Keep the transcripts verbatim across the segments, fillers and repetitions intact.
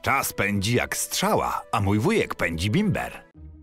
Czas pędzi jak strzała, a mój wujek pędzi bimber.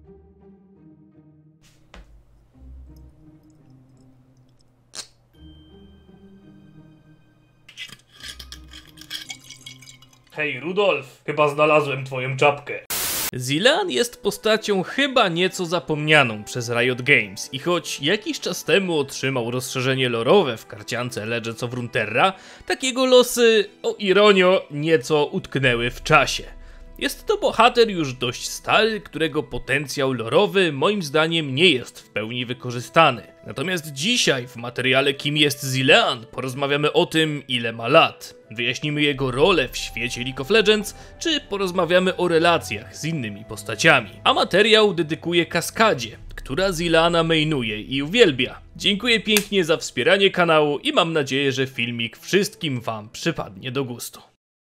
Hej Rudolf, chyba znalazłem twoją czapkę. Zilean jest postacią chyba nieco zapomnianą przez Riot Games i choć jakiś czas temu otrzymał rozszerzenie lorowe w karciance Legends of Runeterra, tak jego losy, o ironio, nieco utknęły w czasie. Jest to bohater już dość stary, którego potencjał lorowy moim zdaniem nie jest w pełni wykorzystany. Natomiast dzisiaj w materiale Kim jest Zilean porozmawiamy o tym, ile ma lat. Wyjaśnimy jego rolę w świecie League of Legends, czy porozmawiamy o relacjach z innymi postaciami. A materiał dedykuję Kaskadzie, która Zileana mainuje i uwielbia. Dziękuję pięknie za wspieranie kanału i mam nadzieję, że filmik wszystkim wam przypadnie do gustu.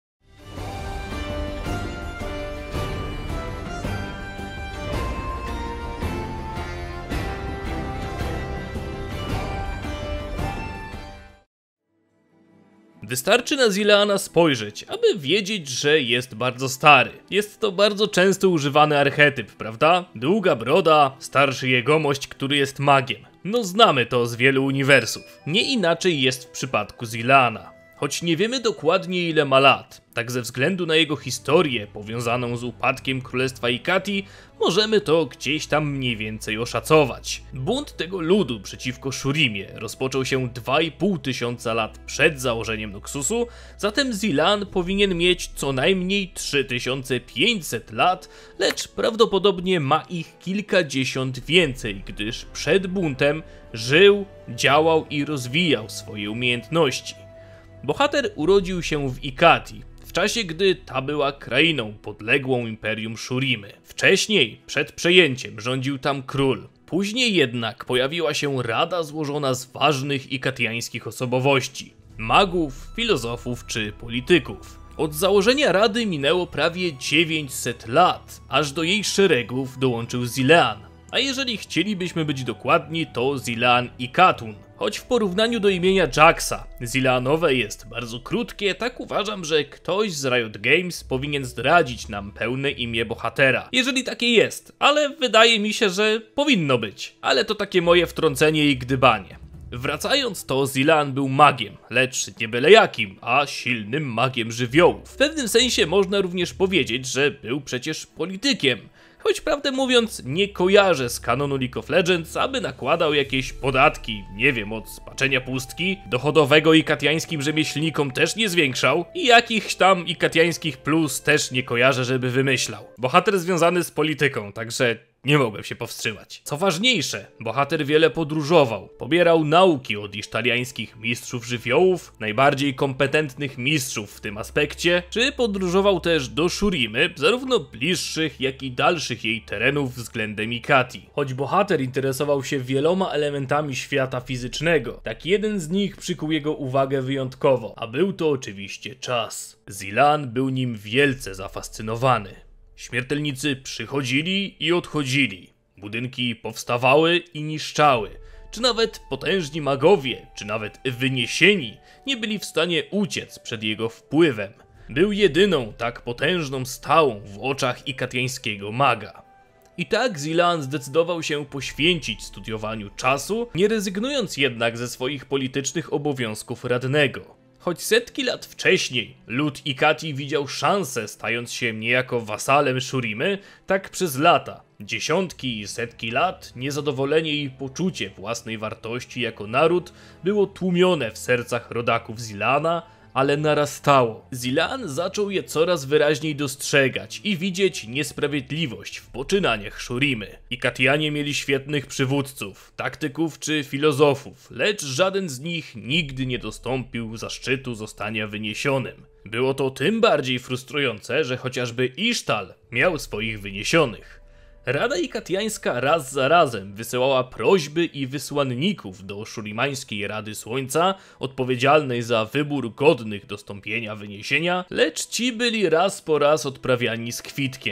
Wystarczy na Zileana spojrzeć, aby wiedzieć, że jest bardzo stary. Jest to bardzo często używany archetyp, prawda? Długa broda, starszy jegomość, który jest magiem. No znamy to z wielu uniwersów. Nie inaczej jest w przypadku Zileana. Choć nie wiemy dokładnie ile ma lat, tak ze względu na jego historię powiązaną z upadkiem Królestwa Ikati, możemy to gdzieś tam mniej więcej oszacować. Bunt tego ludu przeciwko Shurimie rozpoczął się dwa i pół tysiąca lat przed założeniem Noxusu, zatem Zilean powinien mieć co najmniej trzy tysiące pięćset lat, lecz prawdopodobnie ma ich kilkadziesiąt więcej, gdyż przed buntem żył, działał i rozwijał swoje umiejętności. Bohater urodził się w Ikati, w czasie gdy ta była krainą podległą Imperium Shurimy. Wcześniej, przed przejęciem, rządził tam król. Później jednak pojawiła się rada złożona z ważnych ikatiańskich osobowości, magów, filozofów czy polityków. Od założenia rady minęło prawie dziewięćset lat, aż do jej szeregów dołączył Zilean. A jeżeli chcielibyśmy być dokładni, to Zilean Ikatun. Choć w porównaniu do imienia Jaxa, Zileanowe jest bardzo krótkie, tak uważam, że ktoś z Riot Games powinien zdradzić nam pełne imię bohatera. Jeżeli takie jest, ale wydaje mi się, że powinno być. Ale to takie moje wtrącenie i gdybanie. Wracając, to Zilean był magiem, lecz nie byle jakim, a silnym magiem żywiołów. W pewnym sensie można również powiedzieć, że był przecież politykiem. Choć prawdę mówiąc nie kojarzę z kanonu League of Legends, aby nakładał jakieś podatki, nie wiem, od spaczenia pustki, dochodowego ikatiańskim rzemieślnikom też nie zwiększał i jakichś tam ikatiańskich plus też nie kojarzę, żeby wymyślał. Bohater związany z polityką, także nie mogłem się powstrzymać. Co ważniejsze, bohater wiele podróżował, pobierał nauki od isztariańskich mistrzów żywiołów, najbardziej kompetentnych mistrzów w tym aspekcie, czy podróżował też do Shurimy, zarówno bliższych, jak i dalszych jej terenów względem Ikati. Choć bohater interesował się wieloma elementami świata fizycznego, tak jeden z nich przykuł jego uwagę wyjątkowo, a był to oczywiście czas. Zilean był nim wielce zafascynowany. Śmiertelnicy przychodzili i odchodzili, budynki powstawały i niszczały, czy nawet potężni magowie, czy nawet wyniesieni nie byli w stanie uciec przed jego wpływem. Był jedyną tak potężną stałą w oczach ikatiańskiego maga. I tak Zilean zdecydował się poświęcić studiowaniu czasu, nie rezygnując jednak ze swoich politycznych obowiązków radnego. Choć setki lat wcześniej lud Ikati widział szansę, stając się niejako wasalem Shurimy, tak przez lata, dziesiątki i setki lat, niezadowolenie i poczucie własnej wartości jako naród było tłumione w sercach rodaków Zileana, ale narastało. Zilean zaczął je coraz wyraźniej dostrzegać i widzieć niesprawiedliwość w poczynaniach Shurimy. Ikatianie mieli świetnych przywódców, taktyków czy filozofów, lecz żaden z nich nigdy nie dostąpił zaszczytu zostania wyniesionym. Było to tym bardziej frustrujące, że chociażby Isztal miał swoich wyniesionych. Rada Ikatiańska raz za razem wysyłała prośby i wysłanników do Shurimańskiej Rady Słońca, odpowiedzialnej za wybór godnych dostąpienia wyniesienia, lecz ci byli raz po raz odprawiani z kwitkiem.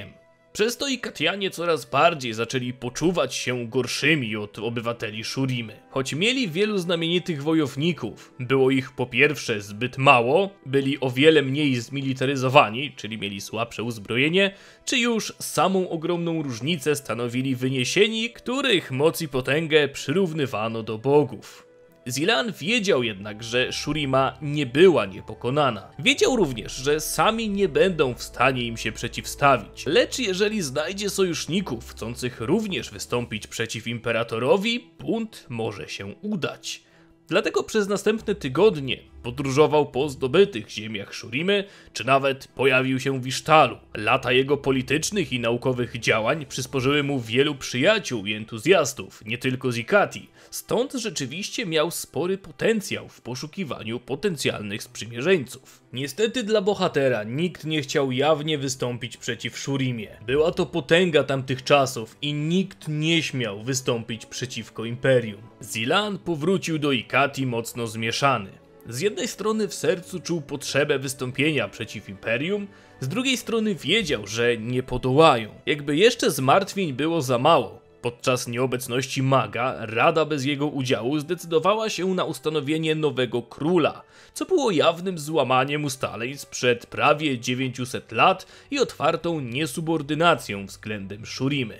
Przez to Ikatianie coraz bardziej zaczęli poczuwać się gorszymi od obywateli Shurimy. Choć mieli wielu znamienitych wojowników, było ich po pierwsze zbyt mało, byli o wiele mniej zmilitaryzowani, czyli mieli słabsze uzbrojenie, czy już samą ogromną różnicę stanowili wyniesieni, których moc i potęgę przyrównywano do bogów. Zilean wiedział jednak, że Shurima nie była niepokonana. Wiedział również, że sami nie będą w stanie im się przeciwstawić. Lecz jeżeli znajdzie sojuszników chcących również wystąpić przeciw imperatorowi, bunt może się udać. Dlatego przez następne tygodnie podróżował po zdobytych ziemiach Shurimy, czy nawet pojawił się w Isztalu. Lata jego politycznych i naukowych działań przysporzyły mu wielu przyjaciół i entuzjastów, nie tylko z Ikati, stąd rzeczywiście miał spory potencjał w poszukiwaniu potencjalnych sprzymierzeńców. Niestety dla bohatera nikt nie chciał jawnie wystąpić przeciw Shurimie. Była to potęga tamtych czasów i nikt nie śmiał wystąpić przeciwko Imperium. Zilean powrócił do Ikati mocno zmieszany. Z jednej strony w sercu czuł potrzebę wystąpienia przeciw Imperium, z drugiej strony wiedział, że nie podołają. Jakby jeszcze zmartwień było za mało, podczas nieobecności maga Rada bez jego udziału zdecydowała się na ustanowienie nowego króla, co było jawnym złamaniem ustaleń sprzed prawie dziewięciuset lat i otwartą niesubordynacją względem Shurimy.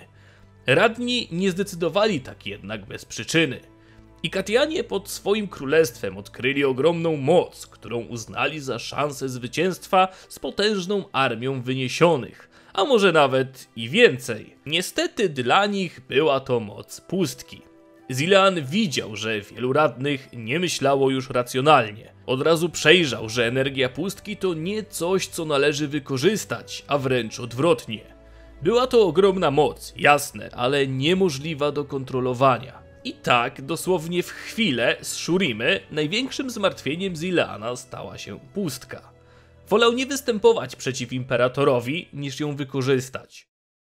Radni nie zdecydowali tak jednak bez przyczyny. Ikatianie pod swoim królestwem odkryli ogromną moc, którą uznali za szansę zwycięstwa z potężną armią wyniesionych, a może nawet i więcej. Niestety dla nich była to moc pustki. Zilean widział, że wielu radnych nie myślało już racjonalnie. Od razu przejrzał, że energia pustki to nie coś, co należy wykorzystać, a wręcz odwrotnie. Była to ogromna moc, jasne, ale niemożliwa do kontrolowania. I tak, dosłownie w chwilę z Shurimy największym zmartwieniem Zileana stała się pustka. Wolał nie występować przeciw imperatorowi, niż ją wykorzystać.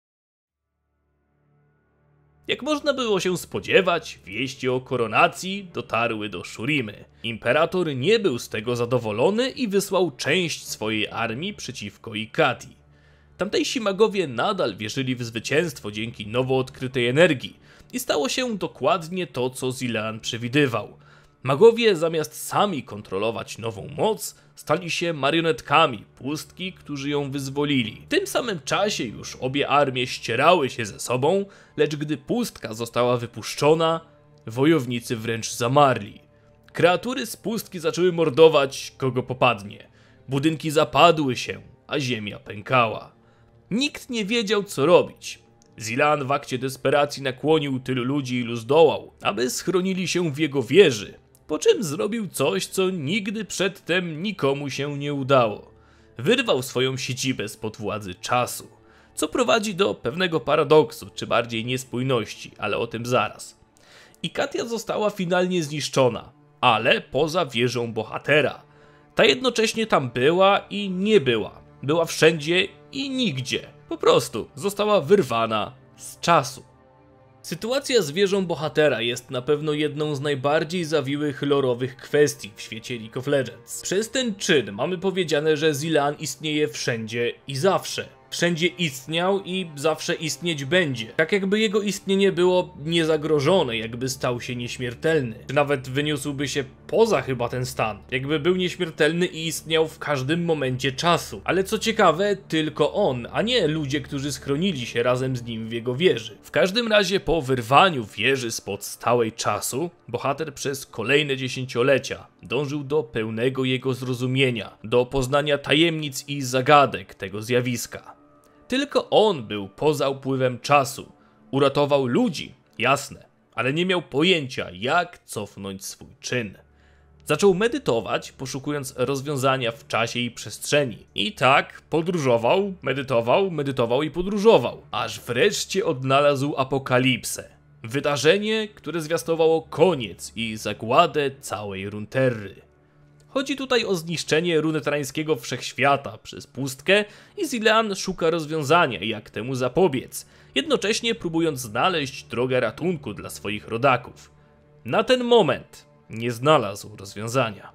Jak można było się spodziewać, wieści o koronacji dotarły do Shurimy. Imperator nie był z tego zadowolony i wysłał część swojej armii przeciwko Ikati. Tamtejsi magowie nadal wierzyli w zwycięstwo dzięki nowo odkrytej energii i stało się dokładnie to, co Zilean przewidywał. Magowie zamiast sami kontrolować nową moc, stali się marionetkami pustki, którzy ją wyzwolili. W tym samym czasie już obie armie ścierały się ze sobą, lecz gdy pustka została wypuszczona, wojownicy wręcz zamarli. Kreatury z pustki zaczęły mordować kogo popadnie. Budynki zapadły się, a ziemia pękała. Nikt nie wiedział, co robić. Zilean w akcie desperacji nakłonił tylu ludzi, ilu zdołał, aby schronili się w jego wieży, po czym zrobił coś, co nigdy przedtem nikomu się nie udało. Wyrwał swoją siedzibę spod władzy czasu, co prowadzi do pewnego paradoksu, czy bardziej niespójności, ale o tym zaraz. Ikatia została finalnie zniszczona, ale poza wieżą bohatera. Ta jednocześnie tam była i nie była. Była wszędzie i nigdzie. Po prostu została wyrwana z czasu. Sytuacja z wieżą bohatera jest na pewno jedną z najbardziej zawiłych lorowych kwestii w świecie League of Legends. Przez ten czyn mamy powiedziane, że Zilean istnieje wszędzie i zawsze. Wszędzie istniał i zawsze istnieć będzie. Tak jakby jego istnienie było niezagrożone, jakby stał się nieśmiertelny. Czy nawet wyniósłby się poza chyba ten stan. Jakby był nieśmiertelny i istniał w każdym momencie czasu. Ale co ciekawe, tylko on, a nie ludzie, którzy schronili się razem z nim w jego wieży. W każdym razie po wyrwaniu wieży spod stałej czasu, bohater przez kolejne dziesięciolecia dążył do pełnego jego zrozumienia, do poznania tajemnic i zagadek tego zjawiska. Tylko on był poza upływem czasu. Uratował ludzi, jasne, ale nie miał pojęcia, jak cofnąć swój czyn. Zaczął medytować, poszukując rozwiązania w czasie i przestrzeni. I tak podróżował, medytował, medytował i podróżował, aż wreszcie odnalazł apokalipsę. Wydarzenie, które zwiastowało koniec i zagładę całej Runeterry. Chodzi tutaj o zniszczenie runetrańskiego wszechświata przez pustkę i Zilean szuka rozwiązania, jak temu zapobiec, jednocześnie próbując znaleźć drogę ratunku dla swoich rodaków. Na ten moment nie znalazł rozwiązania.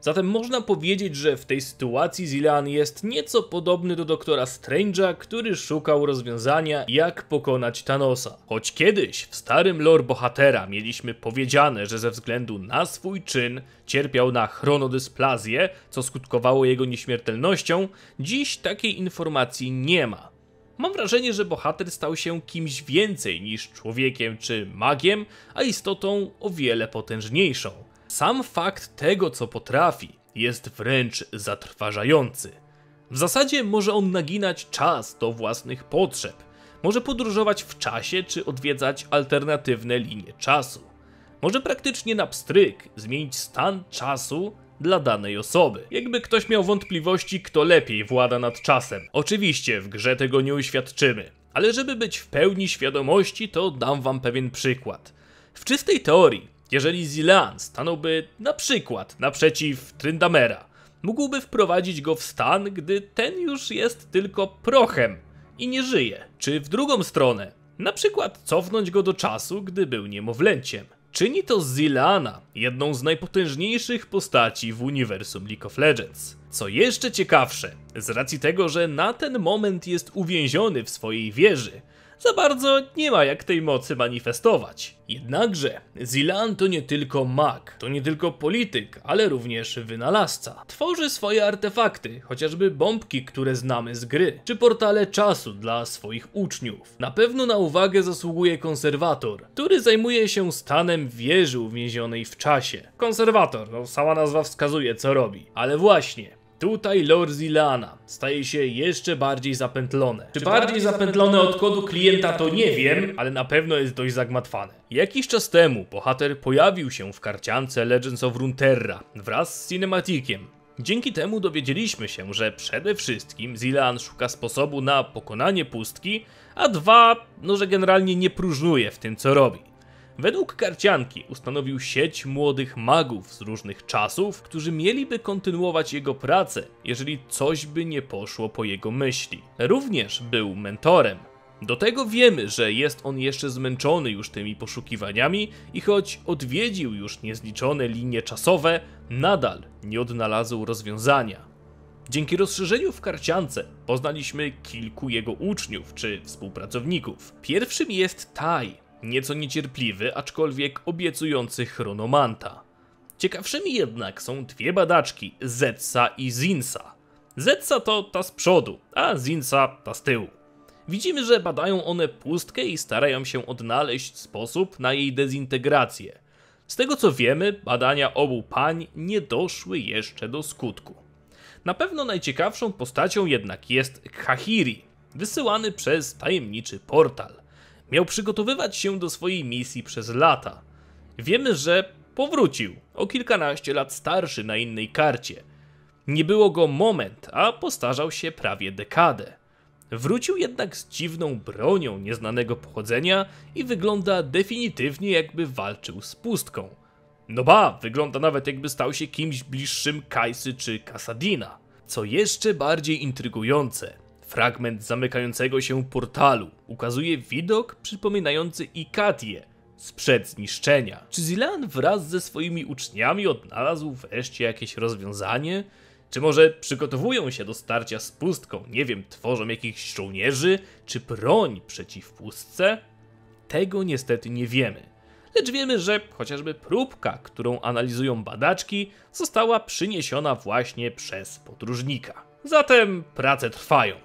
Zatem można powiedzieć, że w tej sytuacji Zilean jest nieco podobny do doktora Strange'a, który szukał rozwiązania, jak pokonać Thanosa. Choć kiedyś w starym lore bohatera mieliśmy powiedziane, że ze względu na swój czyn cierpiał na chronodysplazję, co skutkowało jego nieśmiertelnością, dziś takiej informacji nie ma. Mam wrażenie, że bohater stał się kimś więcej niż człowiekiem czy magiem, a istotą o wiele potężniejszą. Sam fakt tego, co potrafi, jest wręcz zatrważający. W zasadzie może on naginać czas do własnych potrzeb, może podróżować w czasie czy odwiedzać alternatywne linie czasu. Może praktycznie na pstryk zmienić stan czasu dla danej osoby. Jakby ktoś miał wątpliwości, kto lepiej włada nad czasem. Oczywiście w grze tego nie uświadczymy, ale żeby być w pełni świadomości, to dam wam pewien przykład. W czystej teorii, jeżeli Zilean stanąłby na przykład naprzeciw Tryndamera, mógłby wprowadzić go w stan, gdy ten już jest tylko prochem i nie żyje. Czy w drugą stronę, na przykład cofnąć go do czasu, gdy był niemowlęciem. Czyni to z Zileana jedną z najpotężniejszych postaci w uniwersum League of Legends. Co jeszcze ciekawsze, z racji tego, że na ten moment jest uwięziony w swojej wieży, za bardzo nie ma jak tej mocy manifestować. Jednakże Zilean to nie tylko mag, to nie tylko polityk, ale również wynalazca. Tworzy swoje artefakty, chociażby bombki, które znamy z gry, czy portale czasu dla swoich uczniów. Na pewno na uwagę zasługuje konserwator, który zajmuje się stanem wieży uwięzionej w czasie. Konserwator, no sama nazwa wskazuje co robi, ale właśnie tutaj lore Zileana staje się jeszcze bardziej zapętlone. Czy bardziej zapętlone od kodu klienta to nie wiem, ale na pewno jest dość zagmatwane. Jakiś czas temu bohater pojawił się w karciance Legends of Runeterra wraz z cinematikiem. Dzięki temu dowiedzieliśmy się, że przede wszystkim Zilean szuka sposobu na pokonanie pustki, a dwa, no że generalnie nie próżnuje w tym co robi. Według karcianki ustanowił sieć młodych magów z różnych czasów, którzy mieliby kontynuować jego pracę, jeżeli coś by nie poszło po jego myśli. Również był mentorem. Do tego wiemy, że jest on jeszcze zmęczony już tymi poszukiwaniami i choć odwiedził już niezliczone linie czasowe, nadal nie odnalazł rozwiązania. Dzięki rozszerzeniu w karciance poznaliśmy kilku jego uczniów czy współpracowników. Pierwszym jest Tai, nieco niecierpliwy, aczkolwiek obiecujący chronomanta. Ciekawszymi jednak są dwie badaczki, Zetsa i Zinsa. Zetsa to ta z przodu, a Zinsa ta z tyłu. Widzimy, że badają one pustkę i starają się odnaleźć sposób na jej dezintegrację. Z tego co wiemy, badania obu pań nie doszły jeszcze do skutku. Na pewno najciekawszą postacią jednak jest Khahiri, wysyłany przez tajemniczy portal. Miał przygotowywać się do swojej misji przez lata. Wiemy, że powrócił, o kilkanaście lat starszy na innej karcie. Nie było go moment, a postarzał się prawie dekadę. Wrócił jednak z dziwną bronią nieznanego pochodzenia i wygląda definitywnie jakby walczył z pustką. No ba, wygląda nawet jakby stał się kimś bliższym Kajsy czy Kassadina. Co jeszcze bardziej intrygujące, fragment zamykającego się portalu ukazuje widok przypominający Ikatię sprzed zniszczenia. Czy Zilean wraz ze swoimi uczniami odnalazł wreszcie jakieś rozwiązanie? Czy może przygotowują się do starcia z pustką, nie wiem, tworzą jakichś żołnierzy, czy broń przeciw pustce? Tego niestety nie wiemy. Lecz wiemy, że chociażby próbka, którą analizują badaczki, została przyniesiona właśnie przez podróżnika. Zatem prace trwają.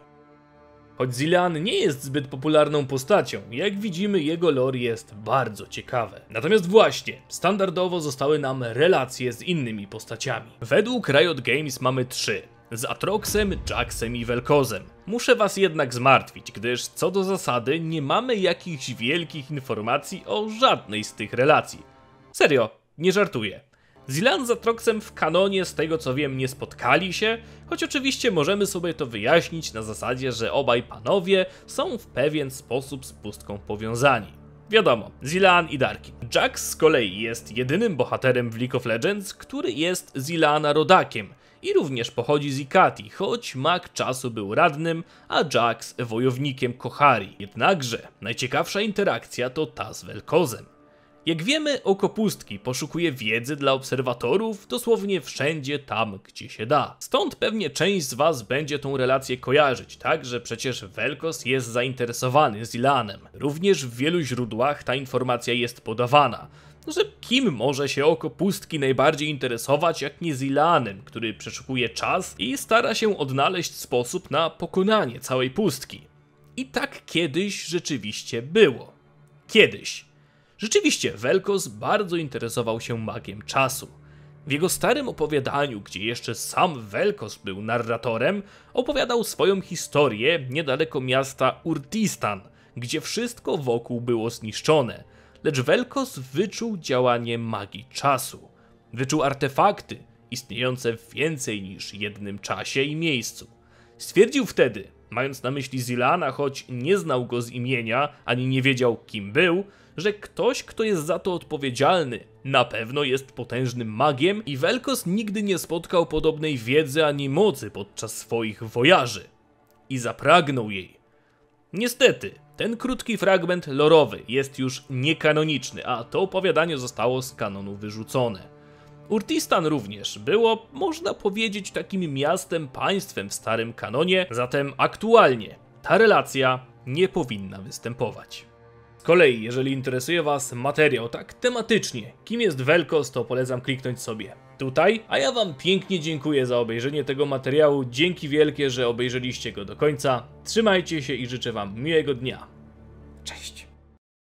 Choć Zilean nie jest zbyt popularną postacią, jak widzimy jego lore jest bardzo ciekawe. Natomiast właśnie, standardowo zostały nam relacje z innymi postaciami. Według Riot Games mamy trzy. Z Atroxem, Jaxem i Vel'Kozem. Muszę was jednak zmartwić, gdyż co do zasady nie mamy jakichś wielkich informacji o żadnej z tych relacji. Serio, nie żartuję. Zilean z Atroxem w kanonie z tego co wiem nie spotkali się, choć oczywiście możemy sobie to wyjaśnić na zasadzie, że obaj panowie są w pewien sposób z pustką powiązani. Wiadomo, Zilean i Darkin. Jax z kolei jest jedynym bohaterem w League of Legends, który jest Zileana rodakiem i również pochodzi z Ikatii, choć mag czasu był radnym, a Jax wojownikiem Koharii. Jednakże najciekawsza interakcja to ta z Vel'Kozem. Jak wiemy, Oko Pustki poszukuje wiedzy dla obserwatorów dosłownie wszędzie tam, gdzie się da. Stąd pewnie część z was będzie tą relację kojarzyć, tak, że przecież Vel'Koz jest zainteresowany Zileanem. Również w wielu źródłach ta informacja jest podawana, że kim może się Oko Pustki najbardziej interesować jak nie Zileanem, który przeszukuje czas i stara się odnaleźć sposób na pokonanie całej pustki. I tak kiedyś rzeczywiście było. Kiedyś. Rzeczywiście Vel'Koz bardzo interesował się magiem czasu. W jego starym opowiadaniu, gdzie jeszcze sam Vel'Koz był narratorem, opowiadał swoją historię niedaleko miasta Urtistan, gdzie wszystko wokół było zniszczone. Lecz Vel'Koz wyczuł działanie magii czasu. Wyczuł artefakty istniejące w więcej niż jednym czasie i miejscu. Stwierdził wtedy, mając na myśli Zileana, choć nie znał go z imienia, ani nie wiedział kim był, że ktoś, kto jest za to odpowiedzialny, na pewno jest potężnym magiem i Vel'Koz nigdy nie spotkał podobnej wiedzy ani mocy podczas swoich wojaży. I zapragnął jej. Niestety, ten krótki fragment lorowy jest już niekanoniczny, a to opowiadanie zostało z kanonu wyrzucone. Urtistan również było, można powiedzieć, takim miastem, państwem w starym kanonie, zatem aktualnie ta relacja nie powinna występować. Z kolei, jeżeli interesuje was materiał tak tematycznie, kim jest Vel'Koz, to polecam kliknąć sobie tutaj, a ja wam pięknie dziękuję za obejrzenie tego materiału, dzięki wielkie, że obejrzeliście go do końca, trzymajcie się i życzę wam miłego dnia. Cześć!